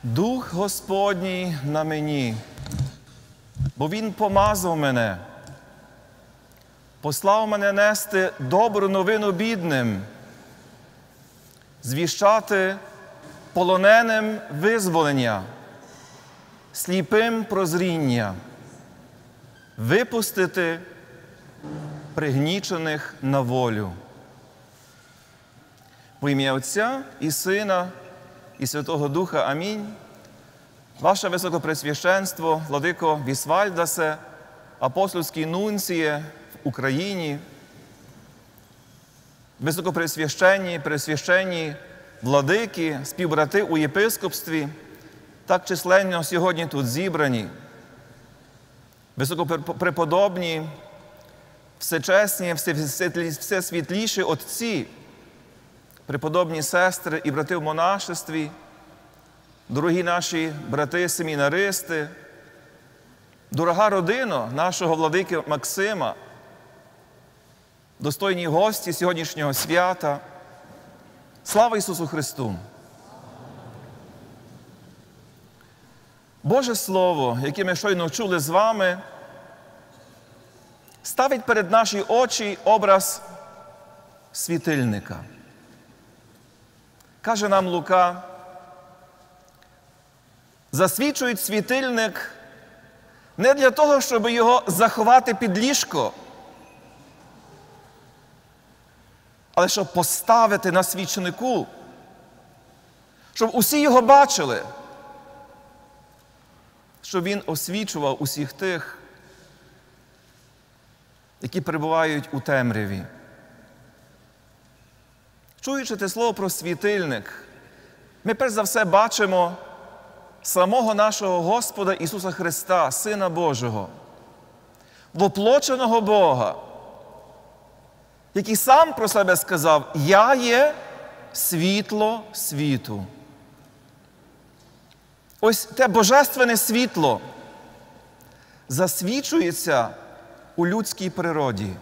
Дух Господній на мені, бо Він помазав мене, послав мене нести добру новину бідним, звіщати полоненим визволення, сліпим прозріння, випустити пригнічених на волю. Во ім'я Отця і Сина і Святого Духа. Амінь. Ваше Високопресвященство, владико Вісвальдасе, апостольський нунціє в Україні, високопресвященні, пресвященні владики, співбрати у єпископстві, так численно сьогодні тут зібрані, високопреподобні, всечесні, всесвітліші отці, преподобні сестри і брати в монашестві, дорогі наші брати-семінаристи, дорога родина нашого владики Максима, достойні гості сьогоднішнього свята. Слава Ісусу Христу! Боже Слово, яке ми щойно чули з вами, ставить перед наші очі образ світильника. Каже нам Лука, засвічують світильник не для того, щоб його заховати під ліжко, але щоб поставити на свічнику, щоб усі його бачили, щоб він освічував усіх тих, які перебувають у темряві. Чуючи те слово про світильник, ми перш за все бачимо самого нашого Господа Ісуса Христа, Сина Божого, воплоченого Бога, який сам про себе сказав: «Я є світло світу». Ось те божественне світло засвічується у людській природі.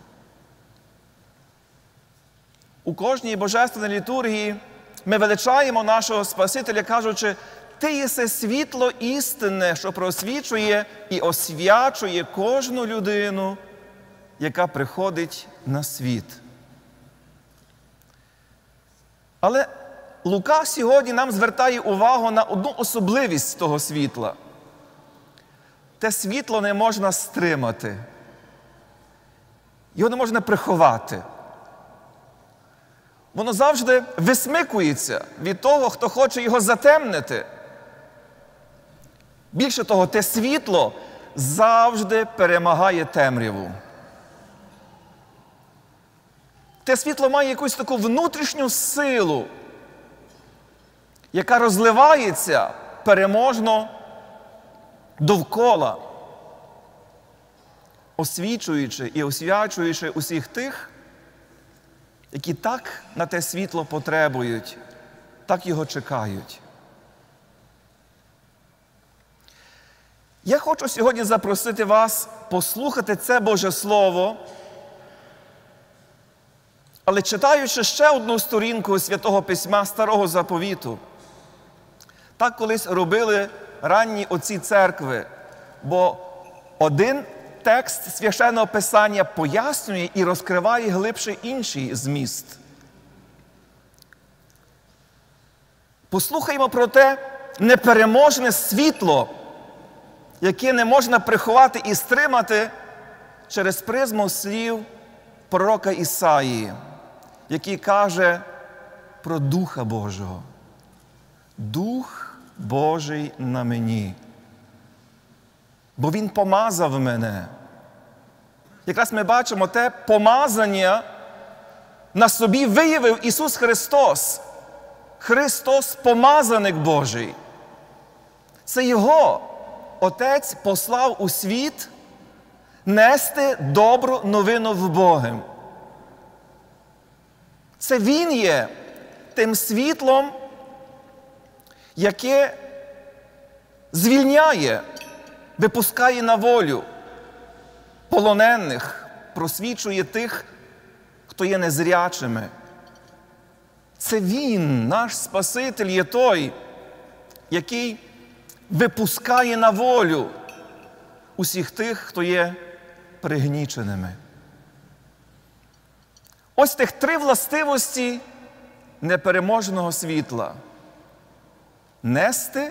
У кожній божественній літургії ми величаємо нашого Спасителя, кажучи: «Ти єси світло істинне, що просвічує і освячує кожну людину, яка приходить на світ». Але Лука сьогодні нам звертає увагу на одну особливість того світла. Те світло не можна стримати. Його не можна приховати. Воно завжди висмикується від того, хто хоче його затемнити. Більше того, те світло завжди перемагає темряву. Те світло має якусь таку внутрішню силу, яка розливається переможно довкола, освічуючи і освячуючи усіх тих, які так на те світло потребують, так його чекають. Я хочу сьогодні запросити вас послухати це Боже Слово, але читаючи ще одну сторінку Святого Письма Старого Заповіту. Так колись робили ранні отці церкви, бо один текст Священного Писання пояснює і розкриває глибше інший зміст. Послухаймо про те непереможне світло, яке не можна приховати і стримати через призму слів пророка Ісаїї, який каже про Духа Божого. «Дух Божий на мені, бо Він помазав мене». Якраз ми бачимо те помазання на собі виявив Ісус Христос. Христос – помазаник Божий. Це Його Отець послав у світ нести добру новину в Бога. Це Він є тим світлом, яке звільняє, випускає на волю полонених, просвічує тих, хто є незрячими. Це Він, наш Спаситель, є той, який випускає на волю усіх тих, хто є пригніченими. Ось тих три властивості непереможного світла. Нести,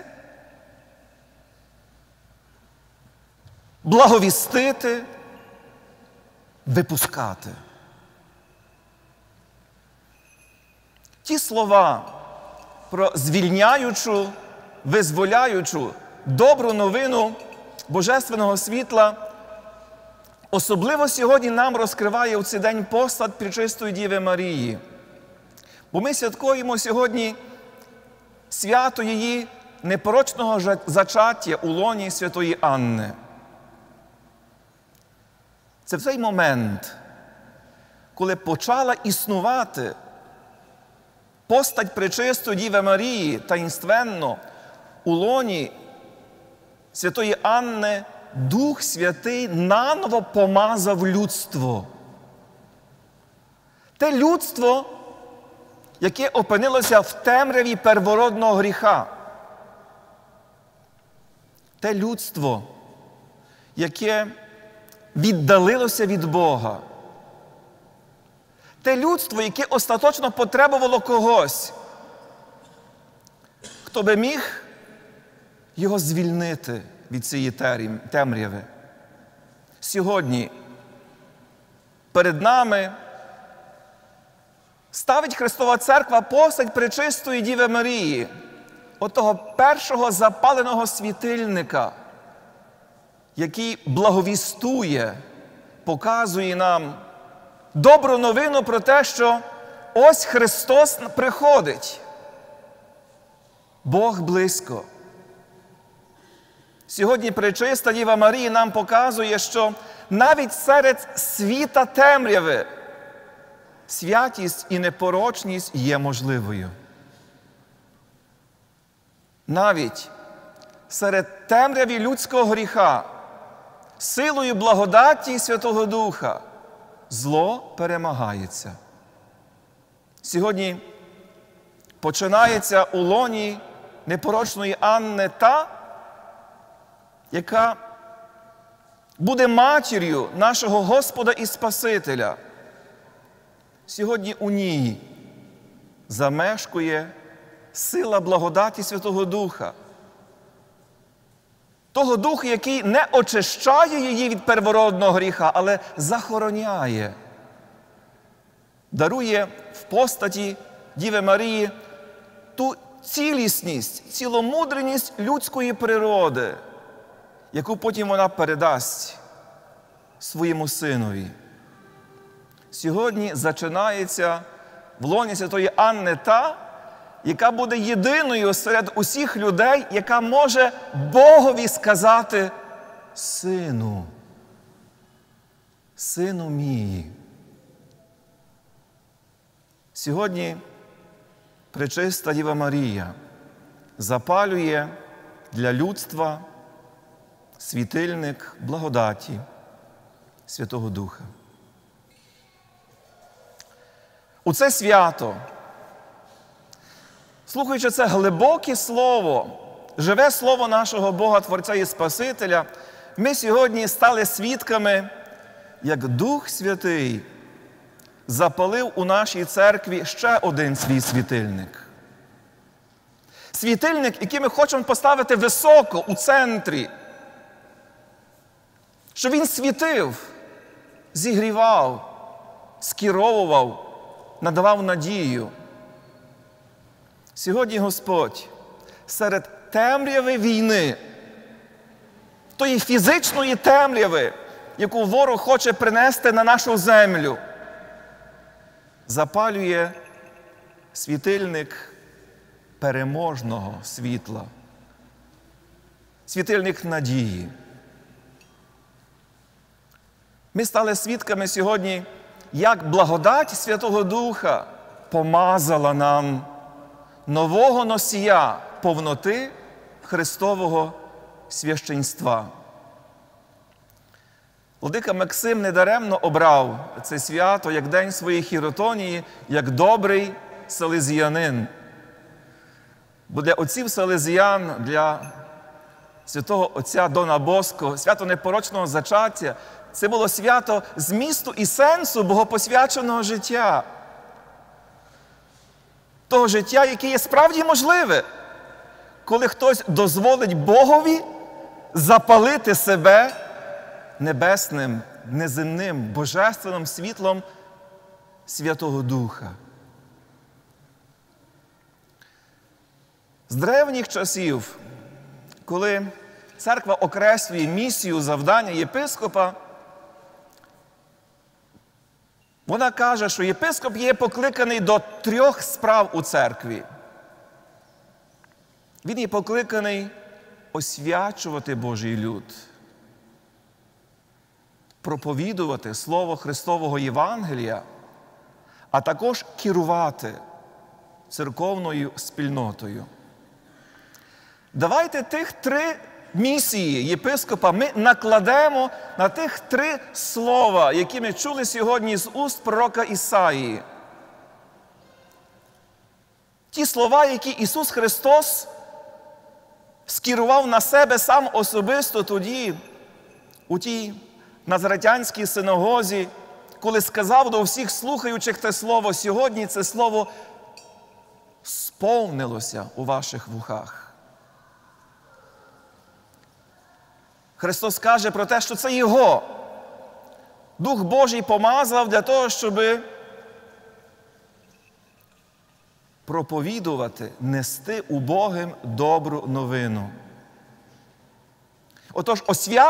благовістити, випускати. Ті слова про звільняючу, визволяючу, добру новину Божественного світла особливо сьогодні нам розкриває у цей день постать Пречистої Діви Марії. Бо ми святкуємо сьогодні свято її непорочного зачаття у лоні святої Анни. Це в цей момент, коли почала існувати постать Пречистої Діви Марії таїнственно у лоні святої Анни, Дух Святий наново помазав людство. Те людство, яке опинилося в темряві первородного гріха. Те людство, яке віддалилося від Бога. Те людство, яке остаточно потребувало когось, хто би міг його звільнити від цієї темряви. Сьогодні перед нами ставить Христова Церква постать Пречистої Діви Марії, отого першого запаленого світильника, який благовістує, показує нам добру новину про те, що ось Христос приходить. Бог близько. Сьогодні Пречиста Діва Марія нам показує, що навіть серед світа темряви святість і непорочність є можливою. Навіть серед темряві людського гріха, силою благодаті Святого Духа, зло перемагається. Сьогодні починається у лоні непорочної Анни та, яка буде матір'ю нашого Господа і Спасителя. Сьогодні у ній замешкує сила благодаті Святого Духа. Того Духа, який не очищає її від первородного гріха, але захороняє. Дарує в постаті Діви Марії ту цілісність, ціломудрість людської природи, яку потім вона передасть своєму синові. Сьогодні зачинається в лоні святої Анни та, яка буде єдиною серед усіх людей, яка може Богові сказати: «Сину, сину мій». Сьогодні Пречиста Діва Марія запалює для людства світильник благодаті Святого Духа. У це свято, слухаючи це глибоке слово, живе слово нашого Бога, Творця і Спасителя, ми сьогодні стали свідками, як Дух Святий запалив у нашій церкві ще один свій світильник. Світильник, який ми хочемо поставити високо, у центрі. Щоб він світив, зігрівав, скеровував, надавав надію. Сьогодні Господь серед темряви війни, тої фізичної темряви, яку ворог хоче принести на нашу землю, запалює світильник переможного світла, світильник надії. Ми стали свідками сьогодні, як благодать Святого Духа помазала нам нового носія повноти Христового священства. Владика Максим недаремно обрав це свято як день своєї хіротонії, як добрий селезіянин. Бо для отців селезіян, для святого отця Дона Боско, свято непорочного зачаття – це було свято змісту і сенсу богопосвяченого життя. Того життя, яке є справді можливе, коли хтось дозволить Богові запалити себе небесним, неземним, божественним світлом Святого Духа. З древніх часів, коли церква окреслює місію, завдання єпископа, вона каже, що єпископ є покликаний до 3 справ у церкві. Він є покликаний освячувати Божий люд, проповідувати Слово Христового Євангелія, а також керувати церковною спільнотою. Давайте тих 3 місії єпископа ми накладемо на тих 3 слова, які ми чули сьогодні з уст пророка Ісаї. Ті слова, які Ісус Христос скерував на себе сам особисто тоді, у тій Назаретянській синагозі, коли сказав до всіх слухаючих те слово, сьогодні це слово сповнилося у ваших вухах. Христос каже про те, що це Його. Дух Божий помазав для того, щоб проповідувати, нести убогим добру новину. Отож,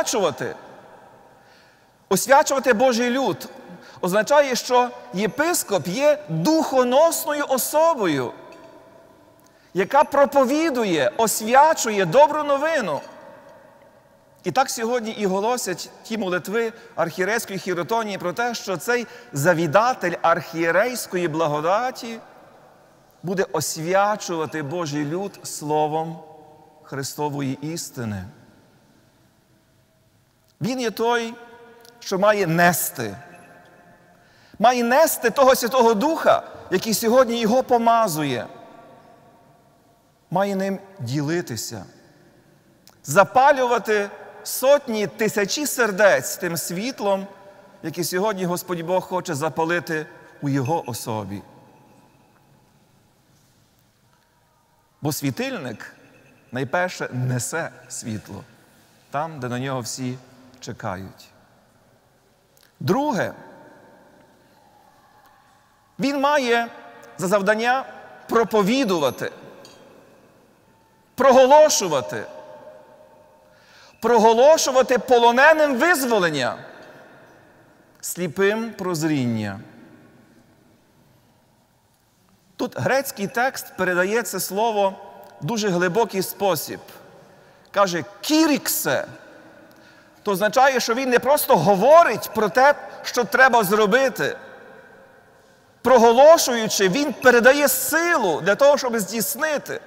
освячувати Божий люд означає, що єпископ є духоносною особою, яка проповідує, освячує добру новину. І так сьогодні і голосять ті молитви архієрейської хіротонії про те, що цей завідатель архієрейської благодаті буде освячувати Божий люд словом Христової істини. Він є той, що має нести того Святого Духа, який сьогодні його помазує. Має ним ділитися, запалювати сотні, тисячі сердець тим світлом, яке сьогодні Господь Бог хоче запалити у Його особі. Бо світильник найперше несе світло там, де на нього всі чекають. Друге, він має за завдання проповідувати, проголошувати полоненим визволення, сліпим прозріння. Тут грецький текст передає це слово в дуже глибокий спосіб. Каже «кіріксе». То означає, що він не просто говорить про те, що треба зробити. Проголошуючи, він передає силу для того, щоб здійснити.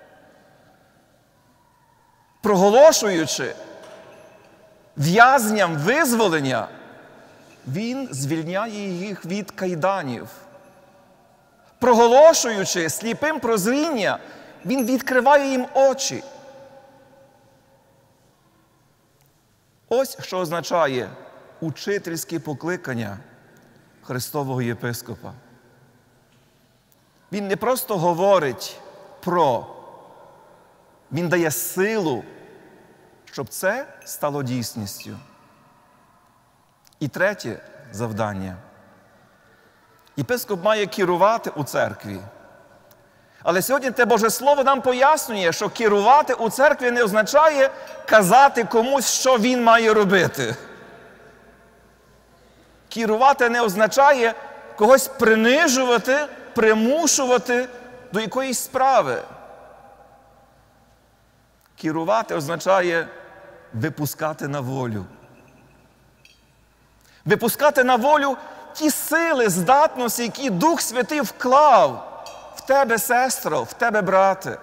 Проголошуючи в'язням визволення, він звільняє їх від кайданів. Проголошуючи сліпим прозріння, він відкриває їм очі. Ось що означає учительське покликання Христового єпископа. Він не просто говорить він дає силу, щоб це стало дійсністю. І третє завдання. Єпископ має керувати у церкві. Але сьогодні те Боже Слово нам пояснює, що керувати у церкві не означає казати комусь, що він має робити. Керувати не означає когось принижувати, примушувати до якоїсь справи. Керувати означає випускати на волю. Випускати на волю ті сили, здатності, які Дух Святий вклав в тебе, сестро, в тебе, брате.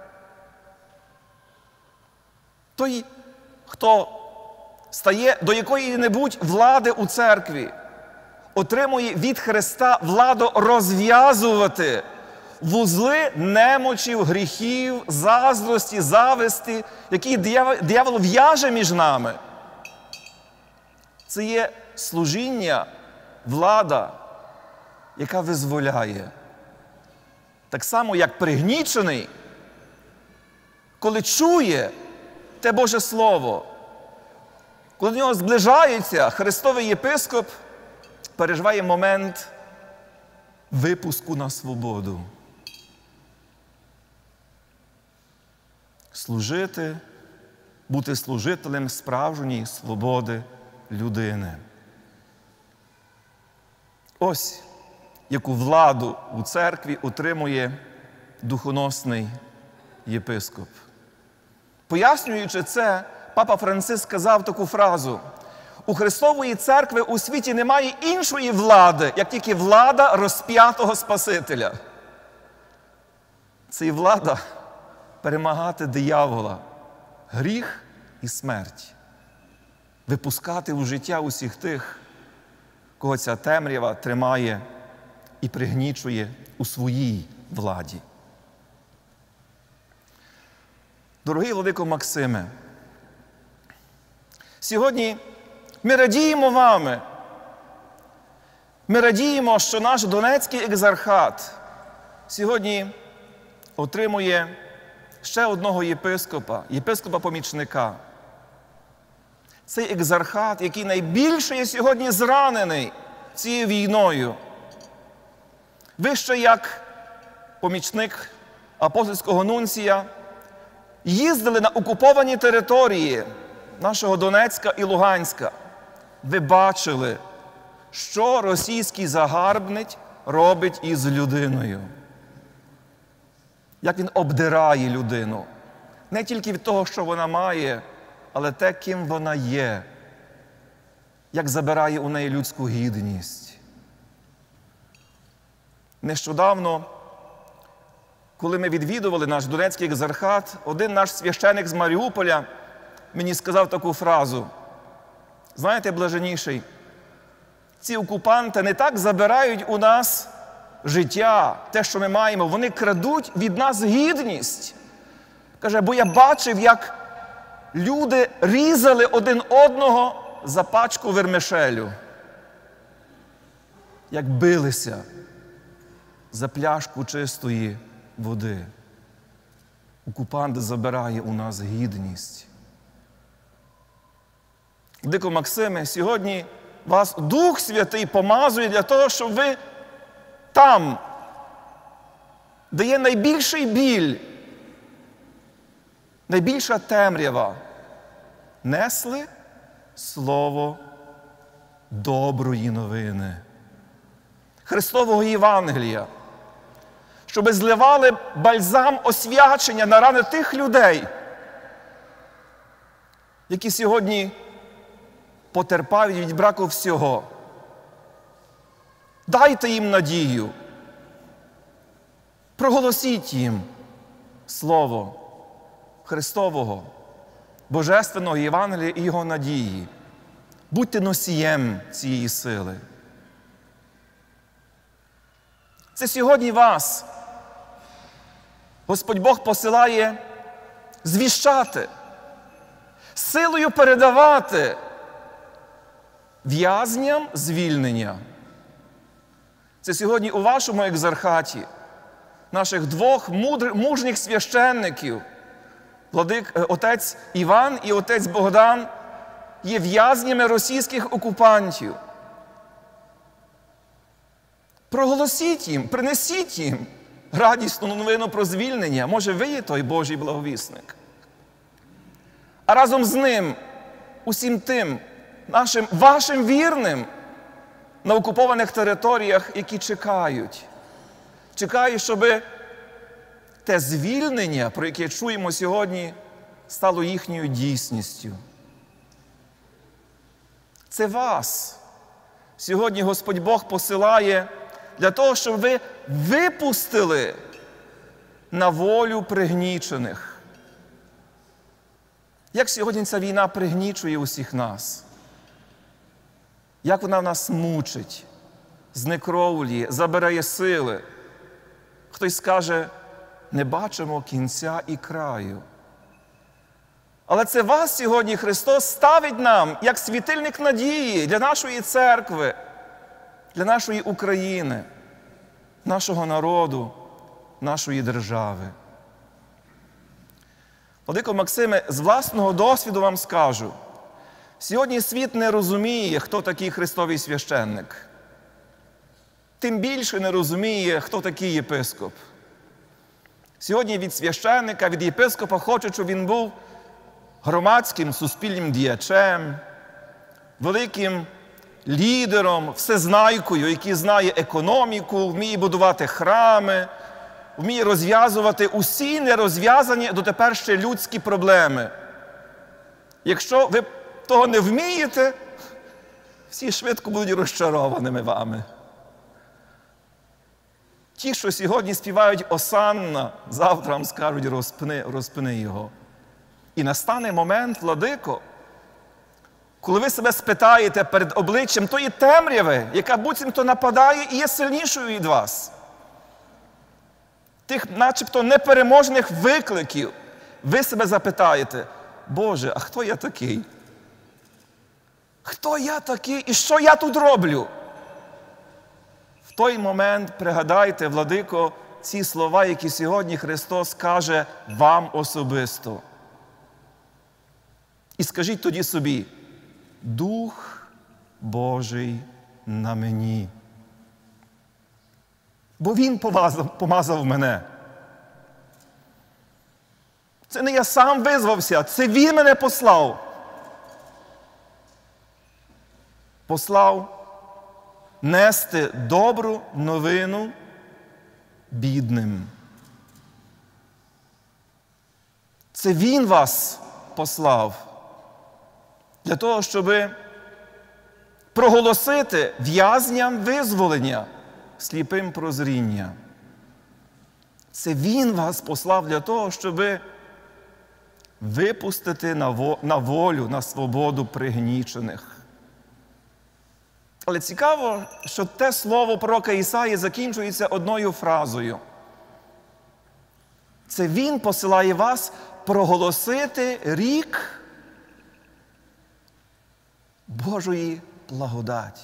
Той, хто стає до якої-небудь влади у церкві, отримує від Христа владу розв'язувати вузли немочів, гріхів, заздрості, зависті, які диявол в'яже між нами. Це є служіння, влада, яка визволяє. Так само, як пригнічений, коли чує те Боже Слово, коли до нього зближається Христовий єпископ, переживає момент випуску на свободу. Служити, бути служителем справжньої свободи людини. Ось яку владу у церкві утримує духоносний єпископ. Пояснюючи це, папа Франциск сказав таку фразу: «У Христової церкви у світі немає іншої влади, як тільки влада розп'ятого Спасителя». Це і влада перемагати диявола, гріх і смерть, випускати у життя усіх тих, кого ця темрява тримає і пригнічує у своїй владі. Дорогий владико Максиме, сьогодні ми радіємо вами. Ми радіємо, що наш Донецький екзархат сьогодні отримує ще одного єпископа, єпископа-помічника. Цей екзархат, який найбільше є сьогодні зранений цією війною. Ви ще як помічник апостольського нунція їздили на окуповані території нашого Донецька і Луганська. Ви бачили, що російський загарбник робить із людиною. Як він обдирає людину. Не тільки від того, що вона має, але те, ким вона є. Як забирає у неї людську гідність. Нещодавно, коли ми відвідували наш Донецький екзархат, один наш священик з Маріуполя мені сказав таку фразу: знаєте, блаженніший, ці окупанти не так забирають у нас життя, те, що ми маємо, вони крадуть від нас гідність. Каже, бо я бачив, як люди різали один одного за пачку вермишелю. Як билися за пляшку чистої води. Окупант забирає у нас гідність. Владико Максиме, сьогодні вас Дух Святий помазує для того, щоб ви там, де є найбільший біль, найбільша темрява, несли слово доброї новини, Христового Євангелія, щоби зливали бальзам освячення на рани тих людей, які сьогодні потерпають від браку всього. Дайте їм надію. Проголосіть їм слово Христового, Божественного Євангелія і Його надії. Будьте носієм цієї сили. Це сьогодні вас Господь Бог посилає звіщати, силою передавати в'язням звільнення. Це сьогодні у вашому екзархаті наших двох мужніх священників, отець Іван і отець Богдан, є в'язнями російських окупантів. Проголосіть їм, принесіть їм радісну новину про звільнення. Може, ви є той Божий благовісник. А разом з ним, усім тим, вашим вірним на окупованих територіях, які чекають. Чекають, щоб те звільнення, про яке чуємо сьогодні, стало їхньою дійсністю. Це вас сьогодні Господь Бог посилає для того, щоб ви випустили на волю пригнічених. Як сьогодні ця війна пригнічує усіх нас? Як вона нас мучить, знекровлює, забирає сили? Хтось скаже, не бачимо кінця і краю. Але це вас сьогодні Христос ставить нам як світильник надії для нашої церкви, для нашої України, нашого народу, нашої держави. Владико Максиме, з власного досвіду вам скажу, сьогодні світ не розуміє, хто такий Христовий священник. Тим більше не розуміє, хто такий єпископ. Сьогодні від священника, від єпископа хочуть, щоб він був громадським, суспільним діячем, великим лідером, всезнайкою, який знає економіку, вміє будувати храми, вміє розв'язувати усі нерозв'язані дотепер ще людські проблеми. Якщо ви того не вмієте, всі швидко будуть розчарованими вами. Ті, що сьогодні співають «Осанна», завтра вам скажуть «Розпни його». І настане момент, владико, коли ви себе спитаєте перед обличчям тої темряви, яка буцімто нападає і є сильнішою від вас. Тих начебто непереможних викликів, ви себе запитаєте, Боже, а хто я такий? Хто я такий і що я тут роблю? В той момент пригадайте, владико, ці слова, які сьогодні Христос каже вам особисто. І скажіть тоді собі, Дух Божий на мені. Бо Він помазав мене. Це не я сам визвався, це Він мене послав. Послав нести добру новину бідним. Це Він вас послав для того, щоб проголосити в'язням визволення, сліпим прозріння. Це Він вас послав для того, щоб випустити на волю, на свободу пригнічених. Але цікаво, що те слово пророка Ісаї закінчується одною фразою. Це Він посилає вас проголосити рік Божої благодаті.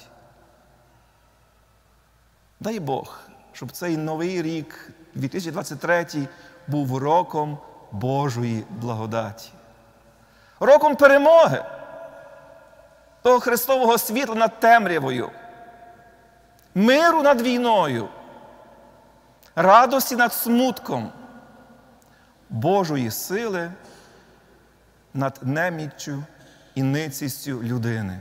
Дай Бог, щоб цей новий рік, 2023, був роком Божої благодаті. Роком перемоги того Христового світла над темрявою, миру над війною, радості над смутком, Божої сили над неміччю і ницістю людини.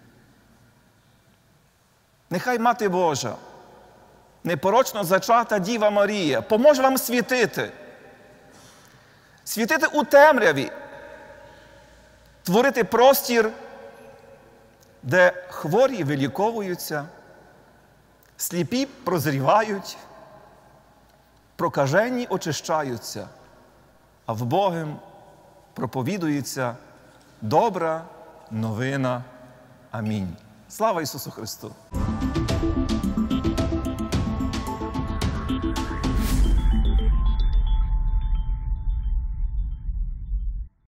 Нехай Мати Божа, непорочно зачата Діва Марія, поможе вам світити. Світити у темряві, творити простір, де хворі виліковуються, сліпі прозрівають, прокажені очищаються, а вбогим проповідується добра новина. Амінь. Слава Ісусу Христу!